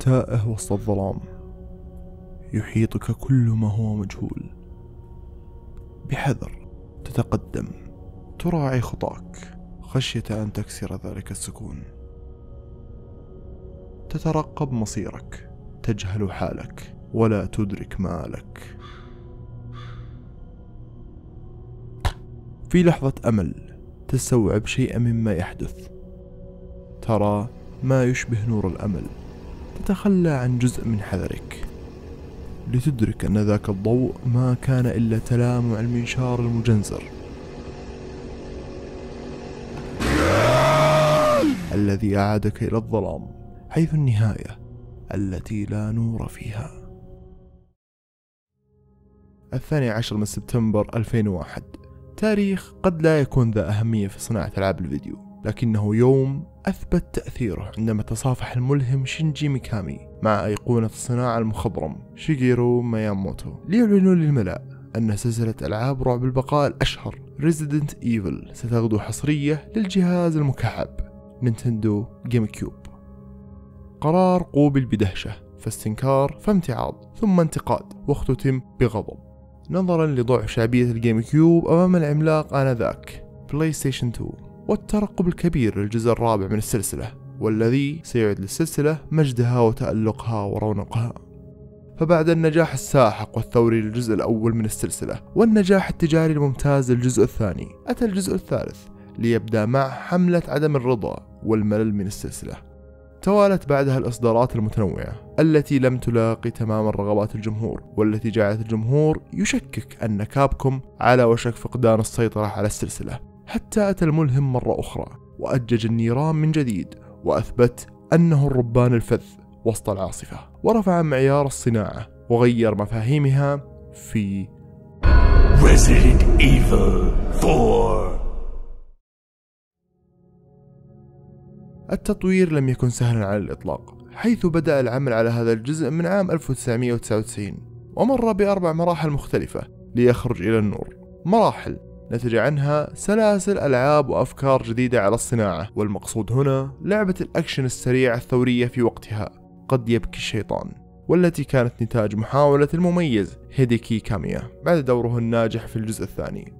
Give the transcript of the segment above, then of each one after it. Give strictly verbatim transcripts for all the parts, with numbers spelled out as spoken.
تائه وسط الظلام، يحيطك كل ما هو مجهول. بحذر تتقدم، تراعي خطاك خشية أن تكسر ذلك السكون. تترقب مصيرك، تجهل حالك ولا تدرك مالك. في لحظة أمل تستوعب شيئا مما يحدث، ترى ما يشبه نور الأمل، تتخلى عن جزء من حذرك لتدرك أن ذاك الضوء ما كان إلا تلامع المنشار المجنزر الذي أعادك إلى الظلام، حيث النهاية التي لا نور فيها. الثاني عشر من سبتمبر ألفين وواحد، تاريخ قد لا يكون ذا أهمية في صناعة ألعاب الفيديو، لكنه يوم أثبت تأثيره عندما تصافح الملهم شينجي ميكامي مع أيقونة الصناعة المخضرم شيجيرو مياموتو ليعلنوا للملأ أن سلسلة ألعاب رعب البقاء الأشهر Resident Evil ستغدو حصرية للجهاز المكعب نينتندو جيم كيوب. قرار قوبل بدهشة، فاستنكار فامتعاض ثم انتقاد، واختتم بغضب نظرا لضعف شعبية الجيم كيوب أمام العملاق آنذاك بلاي ستيشن اثنين، والترقب الكبير للجزء الرابع من السلسلة، والذي سيعيد للسلسلة مجدها وتألقها ورونقها. فبعد النجاح الساحق والثوري للجزء الأول من السلسلة والنجاح التجاري الممتاز للجزء الثاني، أتى الجزء الثالث ليبدأ مع حملة عدم الرضا والملل من السلسلة. توالت بعدها الإصدارات المتنوعة التي لم تلاقي تماما رغبات الجمهور، والتي جعلت الجمهور يشكك أن كابكوم على وشك فقدان السيطرة على السلسلة، حتى أتى الملهم مرة أخرى وأجج النيران من جديد، وأثبت أنه الربان الفذ وسط العاصفة، ورفع معيار الصناعة وغير مفاهيمها في Resident Evil فور. التطوير لم يكن سهلا على الإطلاق، حيث بدأ العمل على هذا الجزء من عام ألف وتسعمائة وتسعة وتسعين، ومر بأربع مراحل مختلفة ليخرج إلى النور. مراحل نتج عنها سلاسل ألعاب وأفكار جديدة على الصناعة، والمقصود هنا لعبة الأكشن السريعة الثورية في وقتها قد يبكي الشيطان، والتي كانت نتاج محاولة المميز هيديكي كاميا بعد دوره الناجح في الجزء الثاني.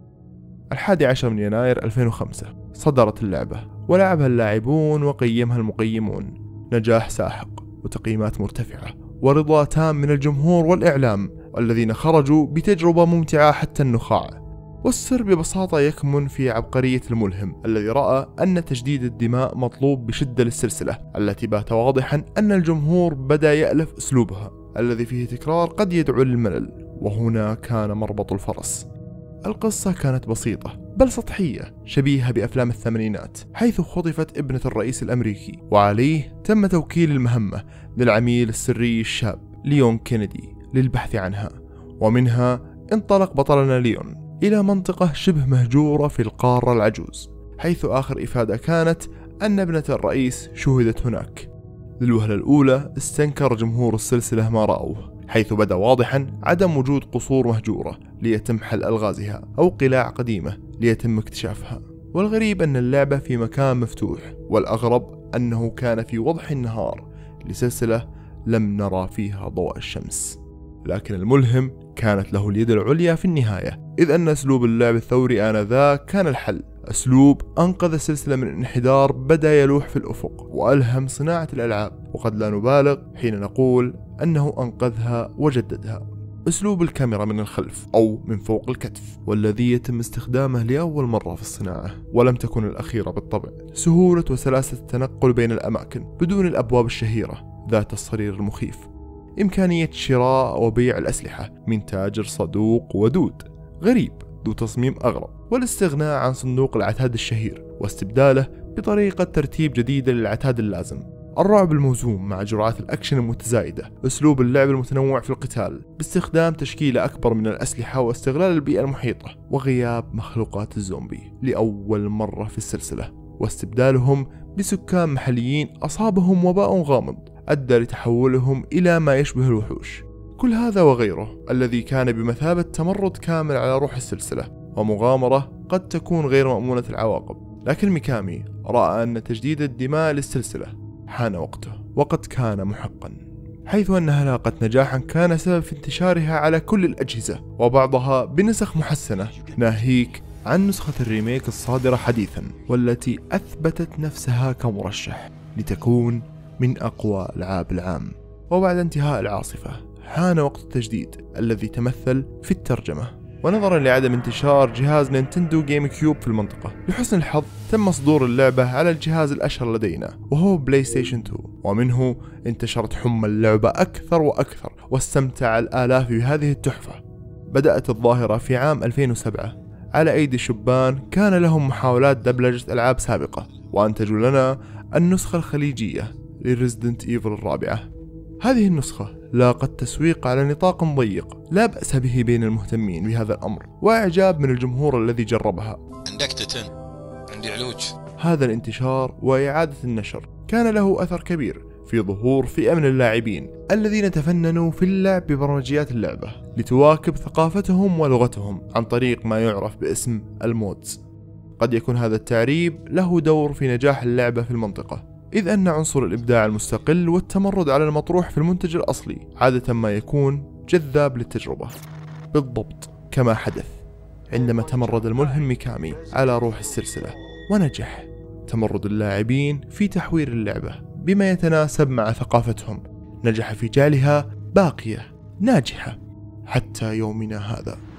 الحادي عشر من يناير ألفين وخمسة صدرت اللعبة، ولعبها اللاعبون وقيمها المقيمون، نجاح ساحق وتقييمات مرتفعة ورضا تام من الجمهور والإعلام، الذين خرجوا بتجربة ممتعة حتى النخاع. والسر ببساطة يكمن في عبقرية الملهم الذي رأى أن تجديد الدماء مطلوب بشدة للسلسلة، التي بات واضحا أن الجمهور بدأ يألف أسلوبها الذي فيه تكرار قد يدعو للملل. وهنا كان مربط الفرس. القصة كانت بسيطة بل سطحية، شبيهة بأفلام الثمانينات، حيث خطفت ابنة الرئيس الأمريكي، وعليه تم توكيل المهمة للعميل السري الشاب ليون كينيدي للبحث عنها. ومنها انطلق بطلنا ليون إلى منطقة شبه مهجورة في القارة العجوز، حيث آخر إفادة كانت أن ابنة الرئيس شوهدت هناك. للوهلة الأولى استنكر جمهور السلسلة ما رأوه، حيث بدا واضحا عدم وجود قصور مهجورة ليتم حل ألغازها أو قلاع قديمة ليتم اكتشافها. والغريب أن اللعبة في مكان مفتوح، والأغرب أنه كان في وضح النهار لسلسلة لم نرى فيها ضوء الشمس. لكن الملهم كانت له اليد العليا في النهاية، إذ أن أسلوب اللعب الثوري آنذاك كان الحل، أسلوب أنقذ السلسلة من الانحدار بدأ يلوح في الأفق وألهم صناعة الألعاب، وقد لا نبالغ حين نقول أنه أنقذها وجددها. أسلوب الكاميرا من الخلف أو من فوق الكتف، والذي يتم استخدامه لأول مرة في الصناعة، ولم تكن الأخيرة بالطبع. سهولة وسلاسة التنقل بين الأماكن بدون الأبواب الشهيرة ذات الصرير المخيف. إمكانية شراء وبيع الأسلحة من تاجر صدوق ودود غريب ذو تصميم أغرب، والاستغناء عن صندوق العتاد الشهير واستبداله بطريقة ترتيب جديدة للعتاد اللازم. الرعب الموزون مع جرعات الأكشن المتزايدة، أسلوب اللعب المتنوع في القتال باستخدام تشكيلة أكبر من الأسلحة واستغلال البيئة المحيطة، وغياب مخلوقات الزومبي لأول مرة في السلسلة، واستبدالهم بسكان محليين أصابهم وباء غامض أدى لتحولهم إلى ما يشبه الوحوش. كل هذا وغيره الذي كان بمثابة تمرد كامل على روح السلسلة ومغامرة قد تكون غير مأمونة العواقب. لكن ميكامي رأى أن تجديد الدماء للسلسلة حان وقته. وقد كان محقا، حيث أنها لاقت نجاحا كان سبب في انتشارها على كل الأجهزة وبعضها بنسخ محسنة، ناهيك عن نسخة الريميك الصادرة حديثا والتي أثبتت نفسها كمرشح لتكون من أقوى ألعاب العام. وبعد انتهاء العاصفة حان وقت التجديد الذي تمثل في الترجمة. ونظرا لعدم انتشار جهاز نينتندو جيم كيوب في المنطقة، لحسن الحظ تم صدور اللعبة على الجهاز الأشهر لدينا وهو بلاي ستيشن اثنين، ومنه انتشرت حمى اللعبة أكثر وأكثر واستمتع الآلاف بهذه التحفة. بدأت الظاهرة في عام ألفين وسبعة على أيدي شبان كان لهم محاولات دبلجة ألعاب سابقة، وأنتجوا لنا النسخة الخليجية لريزيدنت ايفل الرابعة. هذه النسخة لاقت تسويق على نطاق ضيق لا بأس به بين المهتمين بهذا الأمر، وإعجاب من الجمهور الذي جربها. عندك تتن، عندي علوج. هذا الانتشار وإعادة النشر كان له أثر كبير في ظهور فئة من اللاعبين الذين تفننوا في اللعب ببرمجيات اللعبة لتواكب ثقافتهم ولغتهم عن طريق ما يعرف باسم المودز. قد يكون هذا التعريب له دور في نجاح اللعبة في المنطقة، إذ أن عنصر الإبداع المستقل والتمرد على المطروح في المنتج الأصلي عادة ما يكون جذاب للتجربة، بالضبط كما حدث عندما تمرد الملهم ميكامي على روح السلسلة، ونجح تمرد اللاعبين في تحوير اللعبة بما يتناسب مع ثقافتهم، نجح في جعلها باقية ناجحة حتى يومنا هذا.